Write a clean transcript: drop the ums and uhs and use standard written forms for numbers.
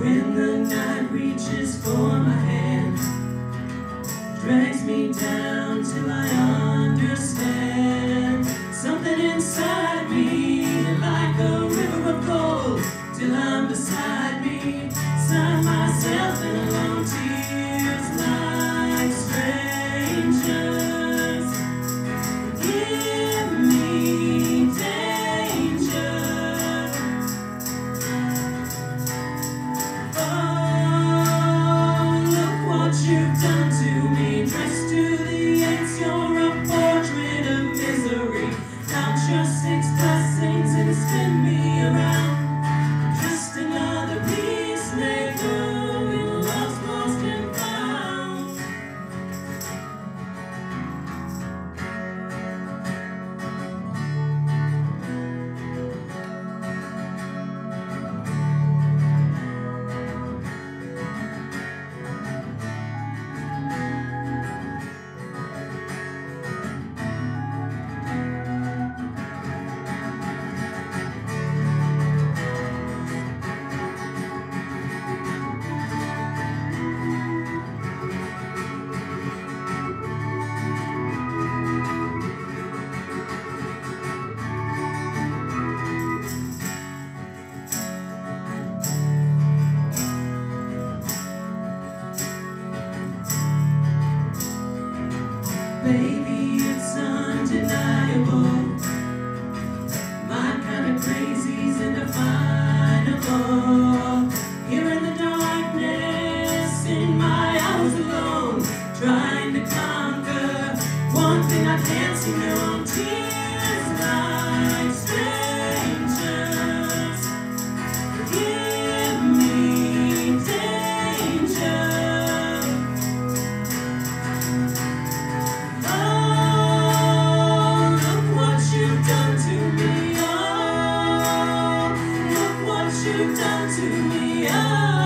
When the night reaches for my hand, drags me down till I understand something inside me, like a river of gold, till I'm beside me, sign myself in alone tears like strangers. Give me danger. Oh, look what you've done to me, dressed to the ends, you're a portrait of misery. Count your 6 blessings and spin me around. Just another peacemaker in love's lost and found. Baby, it's undeniable. My kind of crazy's indefinable. Here in the darkness, in my hours alone, trying to conquer one thing I can't seem to own. Tears like strangers. Give me danger. You've done to me, oh.